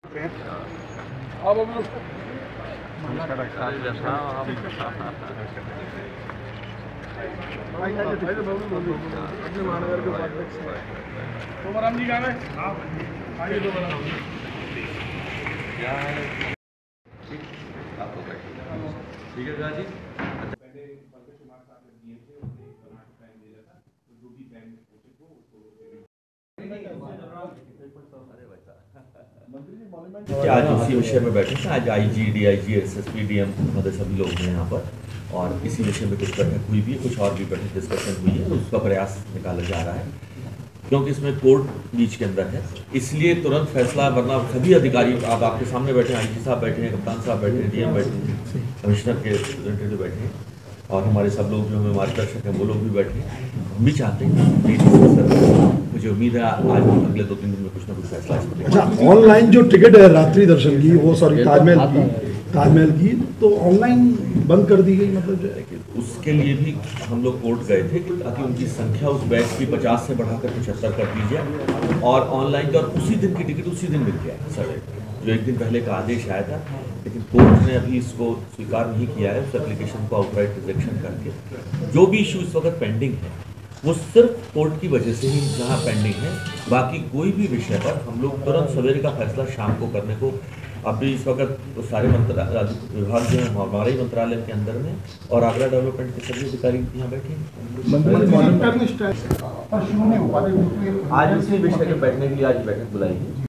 जी कहाँ है? आइए ठीक है जी। पहले पंकज कुमार साहब ने दिए थे, उन्होंने कर्नाटक बैंक दे रहा था, तो जो भी बैंक में पहुंचे थे उसको आज इसी विषय में बैठे थे। आज आईजी, डीआईजी, एसएसपी, डीएम मतलब सभी लोग हैं यहाँ पर, और इसी विषय में कुछ बैठक हुई भी है, कुछ और भी बैठक डिस्कशन हुई है, उसका प्रयास निकाला जा रहा है, क्योंकि इसमें कोर्ट बीच के अंदर है, इसलिए तुरंत फैसला, वरना सभी अधिकारी अब आपके सामने बैठे हैं, आईजी साहब बैठे हैं, कप्तान साहब बैठे हैं, डीएम बैठे हैं, कमिश्नर के रिप्रेजेंटेटिव बैठे हैं, और हमारे सब लोग जो हमें मार्गदर्शक हैं वो लोग भी बैठे हैं। हम भी चाहते हैं मुझे उम्मीद है आज अगले 2-3 दिन में कुछ ना कुछ फैसला। अच्छा, ऑनलाइन जो टिकट है रात्रि दर्शन की, वो सॉरी ताजमहल की तो ऑनलाइन बंद कर दी गई, मतलब जो है कि उसके लिए भी हम लोग कोर्ट गए थे कि ताकि उनकी संख्या उस बैच की 50 से बढ़ाकर 75 कर दीजिए, और ऑनलाइन और उसी दिन की टिकट उसी दिन मिल गया सर, जो एक दिन पहले का आदेश आया था, लेकिन कोर्ट ने अभी इसको स्वीकार नहीं किया है, उस एप्लीकेशन को आउटराइट रिजेक्शन करके। जो भी इशू इस वक्त पेंडिंग है वो सिर्फ कोर्ट की वजह से ही जहाँ पेंडिंग है, बाकी कोई भी विषय पर हम लोग तुरंत सवेरे का फैसला शाम को करने को अभी इस वक्त तो सारे विभाग जो है हमारे ही मंत्रालय के अंदर में, और आगरा डेवलपमेंट के सभी अधिकारी यहाँ बैठे हैं। आज इसी विषय के बैठने के लिए आज बैठक बुलाई है।